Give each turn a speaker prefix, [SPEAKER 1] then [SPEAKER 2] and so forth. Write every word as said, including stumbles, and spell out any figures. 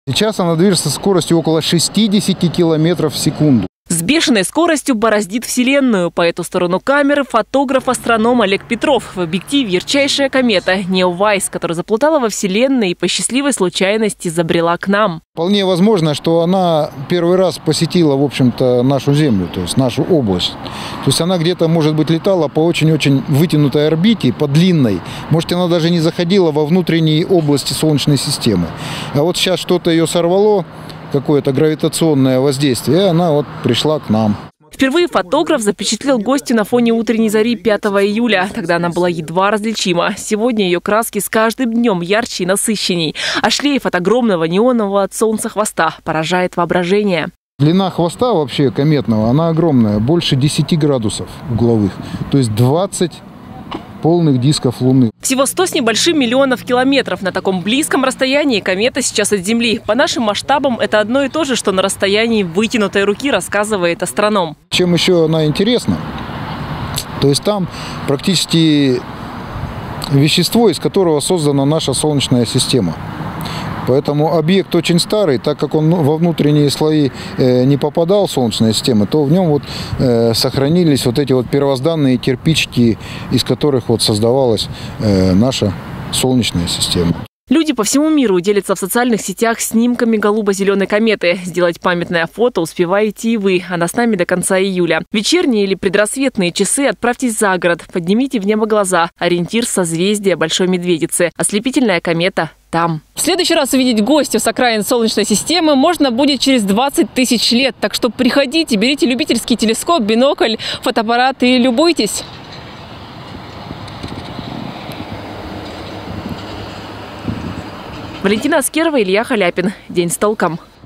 [SPEAKER 1] Сейчас она движется со скоростью около шестидесяти километров в секунду.
[SPEAKER 2] С бешеной скоростью бороздит Вселенную. По эту сторону камеры фотограф-астроном Олег Петров. В объективе ярчайшая комета Неовайс, которая заплутала во Вселенной и по счастливой случайности забрела к нам.
[SPEAKER 1] Вполне возможно, что она первый раз посетила, в общем-то, нашу Землю, то есть нашу область. То есть она где-то, может быть, летала по очень-очень вытянутой орбите, по длинной. Может, она даже не заходила во внутренние области Солнечной системы. А вот сейчас что-то ее сорвало, какое-то гравитационное воздействие, и она вот пришла к нам.
[SPEAKER 2] Впервые фотограф запечатлел гостью на фоне утренней зари пятого июля. Тогда она была едва различима. Сегодня ее краски с каждым днем ярче и насыщенней. А шлейф от огромного неонового от солнца хвоста поражает воображение.
[SPEAKER 1] Длина хвоста вообще кометного, она огромная, больше десяти градусов угловых. То есть двадцать полных дисков Луны.
[SPEAKER 2] Всего сто с небольшим миллионов километров. На таком близком расстоянии комета сейчас от Земли. По нашим масштабам это одно и то же, что на расстоянии вытянутой руки, рассказывает астроном.
[SPEAKER 1] Чем еще она интересна? То есть там практически вещество, из которого создана наша Солнечная система. Поэтому объект очень старый, так как он во внутренние слои э, не попадал в Солнечную систему, то в нем вот, э, сохранились вот эти вот первозданные кирпичики, из которых вот создавалась э, наша Солнечная система.
[SPEAKER 2] Люди по всему миру делятся в социальных сетях снимками голубо-зеленой кометы. Сделать памятное фото успеваете и вы. Она с нами до конца июля. Вечерние или предрассветные часы отправьтесь за город. Поднимите в небо глаза. Ориентир — созвездие Большой Медведицы. Ослепительная комета там. В следующий раз увидеть гостя с окраин Солнечной системы можно будет через двадцать тысяч лет. Так что приходите, берите любительский телескоп, бинокль, фотоаппарат и любуйтесь. Валентина Аскерова, Илья Халяпин. День с толком.